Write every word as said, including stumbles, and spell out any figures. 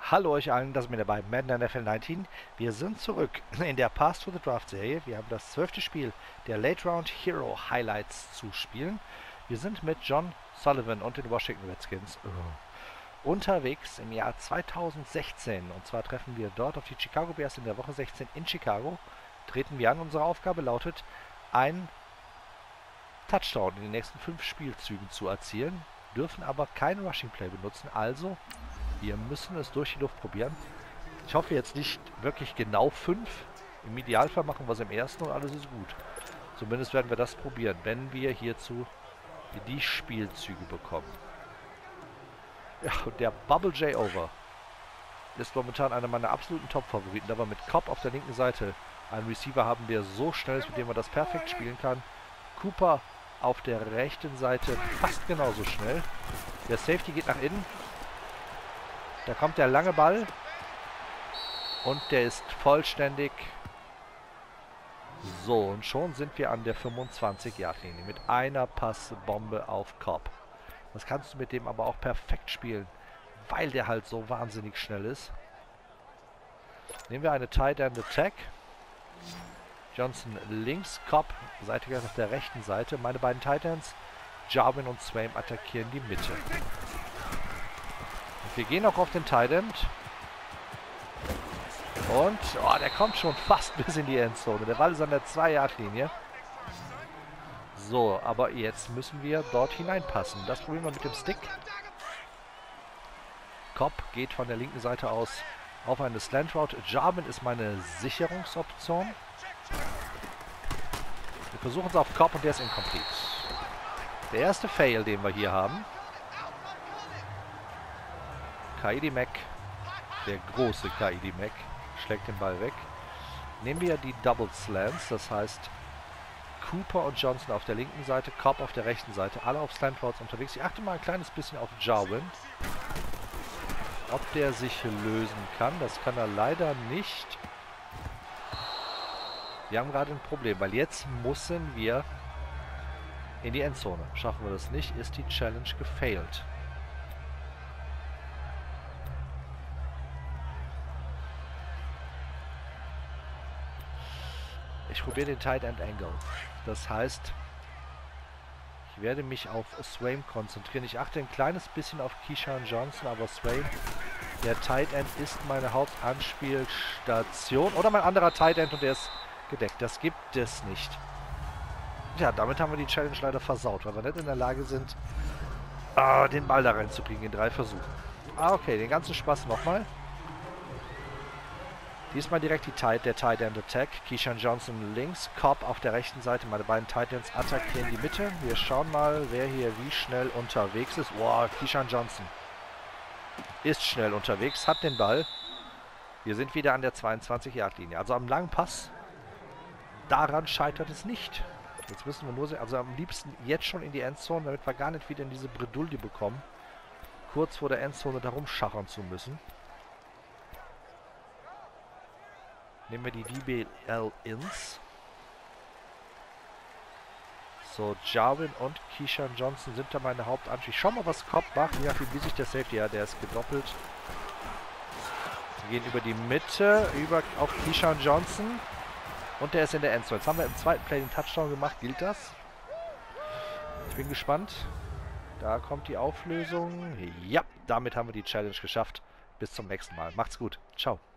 Hallo euch allen, das ist mir dabei, Madden N F L neunzehn. Wir sind zurück in der Pass to the Draft Serie. Wir haben das zwölfte Spiel der Late Round Hero Highlights zu spielen. Wir sind mit John Sullivan und den Washington Redskins uh, unterwegs im Jahr zweitausendsechzehn. Und zwar treffen wir dort auf die Chicago Bears in der Woche sechzehn in Chicago. Treten wir an. Unsere Aufgabe lautet, ein Touchdown in den nächsten fünf Spielzügen zu erzielen, dürfen aber kein Rushing Play benutzen, also wir müssen es durch die Luft probieren. Ich hoffe jetzt nicht wirklich genau fünf. Im Idealfall machen wir es im ersten und alles ist gut. Zumindest werden wir das probieren, wenn wir hierzu die Spielzüge bekommen. Ja, und der Bubble J Over ist momentan einer meiner absoluten Top-Favoriten. Da wir mit Cobb auf der linken Seite einen Receiver haben, der so schnell ist, mit dem man das perfekt spielen kann. Cooper auf der rechten Seite fast genauso schnell. Der Safety geht nach innen. Da kommt der lange Ball. Und der ist vollständig. So, und schon sind wir an der fünfundzwanzig-Yard-Linie mit einer Passbombe auf Cobb. Das kannst du mit dem aber auch perfekt spielen, weil der halt so wahnsinnig schnell ist. Nehmen wir eine Tight End Attack. Johnson links, Cobb seitlich auf der rechten Seite. Meine beiden Tight Ends, Jarwin und Swaim, attackieren die Mitte. Und wir gehen auch auf den Tight End. Und, oh, der kommt schon fast bis in die Endzone. Der Ball ist an der zwei-Yard-Linie. So, aber jetzt müssen wir dort hineinpassen. Das probieren wir mit dem Stick. Cobb geht von der linken Seite aus auf eine Slant Route. Jarwin ist meine Sicherungsoption. Wir versuchen es auf Cobb und der ist incomplete. Der erste Fail, den wir hier haben. Kaidi Mack, der große Kaidi Mack, schlägt den Ball weg. Nehmen wir die Double Slants, das heißt Cooper und Johnson auf der linken Seite, Cobb auf der rechten Seite, alle auf Slant Routes unterwegs. Ich achte mal ein kleines bisschen auf Jarwin. Ob der sich lösen kann, das kann er leider nicht. Wir haben gerade ein Problem, weil jetzt müssen wir in die Endzone. Schaffen wir das nicht, ist die Challenge gefailt. Ich probiere den Tight End Angle. Das heißt, ich werde mich auf Swaim konzentrieren. Ich achte ein kleines bisschen auf Keyshawn Johnson, aber Swaim, der Tight End, ist meine Hauptanspielstation. Oder mein anderer Tight End und der ist gedeckt. Das gibt es nicht. Ja, damit haben wir die Challenge leider versaut, weil wir nicht in der Lage sind, ah, den Ball da reinzukriegen in drei Versuchen. Ah, okay, den ganzen Spaß nochmal. Diesmal direkt die Tight, der Tight End Attack. Keyshawn Johnson links, Cobb auf der rechten Seite. Meine beiden Tight Ends attackieren die Mitte. Wir schauen mal, wer hier wie schnell unterwegs ist. Wow, Keyshawn Johnson ist schnell unterwegs, hat den Ball. Wir sind wieder an der zweiundzwanzig-Yard-Linie. Also am langen Pass, daran scheitert es nicht. Jetzt müssen wir nur sehen, also am liebsten jetzt schon in die Endzone, damit wir gar nicht wieder in diese Bredouille bekommen, kurz vor der Endzone darum schachern zu müssen. Nehmen wir die D B L Ins. So, Jarwin und Keyshawn Johnson sind da meine Hauptanspiel. Ich schau mal, was Cobb macht. Je nachdem, wie sich der Safety, ja, der ist gedoppelt. Wir gehen über die Mitte, über auf Keyshawn Johnson. Und der ist in der Endzone. Jetzt haben wir im zweiten Play den Touchdown gemacht. Gilt das? Ich bin gespannt. Da kommt die Auflösung. Ja, damit haben wir die Challenge geschafft. Bis zum nächsten Mal. Macht's gut. Ciao.